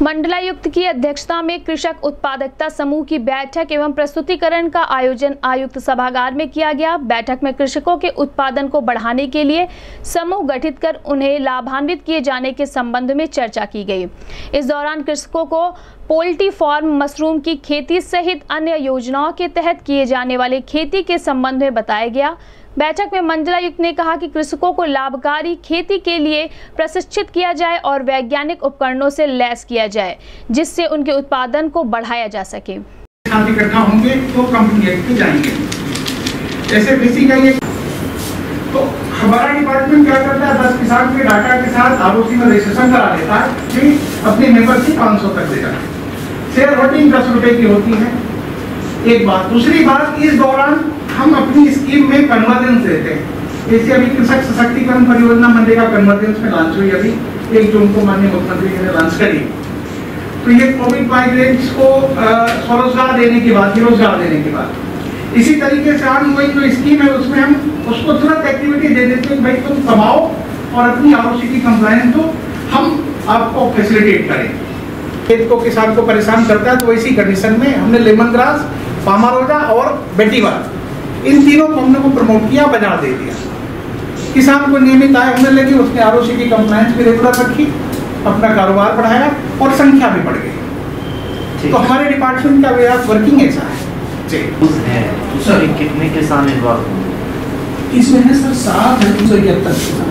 मंडलायुक्त की अध्यक्षता में कृषक उत्पादकता समूह की बैठक एवं प्रस्तुतिकरण का आयोजन आयुक्त सभागार में किया गया। बैठक में कृषकों के उत्पादन को बढ़ाने के लिए समूह गठित कर उन्हें लाभान्वित किए जाने के संबंध में चर्चा की गई। इस दौरान कृषकों को पोल्ट्री फार्म, मशरूम की खेती सहित अन्य योजनाओं के तहत किए जाने वाले खेती के संबंध में बताया गया। बैठक में मंडलायुक्त ने कहा कि कृषकों को लाभकारी खेती के लिए प्रशिक्षित किया जाए और वैज्ञानिक उपकरणों से लैस किया जाए, जिससे उनके उत्पादन को बढ़ाया जा सके। इकट्ठा होंगे तो कंपनी एक्ट पे जाएंगे। जैसे बेसिकली तो हमारा डिपार्टमेंट क्या करता है, 10 किसान के डाटा के साथ आरओसी में रजिस्ट्रेशन करा लेता है कि अपनी मेंबरशिप 500 तक देगा। शेयर होल्डिंग 10 रुपए की होती है। एक बात। दूसरी बात, इस दौरान हम अपनी स्कीम में कन्वर्जेंस देते हैं। जैसे अभी कृषक सशक्तिकरण परियोजना मनरेगा कन्वर्जेंस में लॉन्च हुई, अभी 1 जून को माननीय मुख्यमंत्री जी ने लॉन्च करी। तो ये कोविड माइग्रेंट्स को स्वरोजगार देने के बाद, रोजगार देने के बाद, इसी तरीके से हम कोई जो स्कीम है उसमें हम उसको तुरंत एक्टिविटी दे देते हैं, भाई तुम कमाओ और अपनी आरओसी की कंप्लायंस दो, हम आपको फैसिलिटेट करें। खेत को किसान को परेशान करता है, तो इसी कंडीशन में हमने लेमन ग्रास, पामारोजा और बेटीवार, इन तीनों को हमने प्रमोट किया, बाजार दे दिया। किसान को नियमित आय होने लगी, उसने आरओसी की कंप्लायंस भी रेगुलर रखी, अपना कारोबार बढ़ाया और संख्या भी बढ़ गई। तो हमारे डिपार्टमेंट का वे ऑफ वर्किंग ऐसा है। सर कितने किसान इन्वॉल्व हैं? इसमें है सर 7,271 किसान।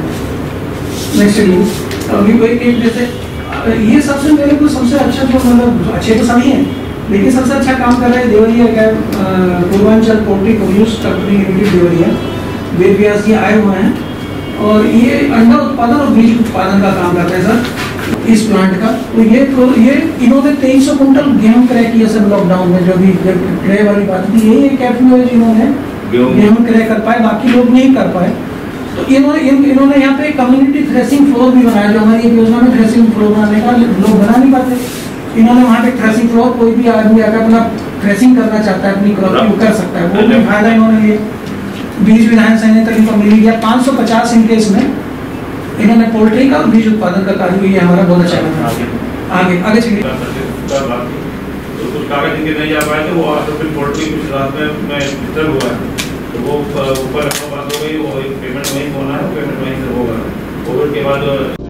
अभी कोई जैसे ये सबसे मेरे को सबसे अच्छा जो मतलब अच्छे तो सभी हैं, लेकिन सबसे अच्छा काम कर रहे हैं देवरिया का Purvanchal poultry produce company limited Deoria, Ved Vyas ji आए हुए हैं और ये अंडा उत्पादन और बीज उत्पादन का काम करते हैं सर इस प्लांट का। तो ये इन्होंने 2300 कुंटल गेहूं क्रय किया सर लॉकडाउन में, जो भी क्रय वाली बात थी, यही एक एफएमओ इन्होंने गेहूं क्रय कर पाए, बाकी लोग नहीं कर पाए। तो इन्होंने यहाँ पे कम्युनिटी थ्रेसिंग फ्लोर भी बनाया, जो हमारी योजना में थ्रेसिंग फ्लोर बनाने का लोग बना नहीं पाते। इन्होंने वहाँ पे थ्रेसिंग फ्लोर, कोई भी आदमी अगर अपना थ्रेसिंग करना चाहता है अपनी क्रॉप की, कर सकता है, वो भी फायदा इन्होंने लिए। बीज विधान संयंत्र इनको मिल गया 550 इनके, इसमें इन्होंने पोल्ट्री का बीज उत्पादन का कार्य किया, हमारा बहुत अच्छा लगा। आगे चलिए। तो कुछ कागज इनके नहीं जा पाए थे, वो फिर पोल्ट्री कुछ रात में डिस्टर्ब हुआ है, तो वो ऊपर बात हो गई, वो पेमेंट वहीं होना है, पेमेंट वहीं से होगा। कोविड के बाद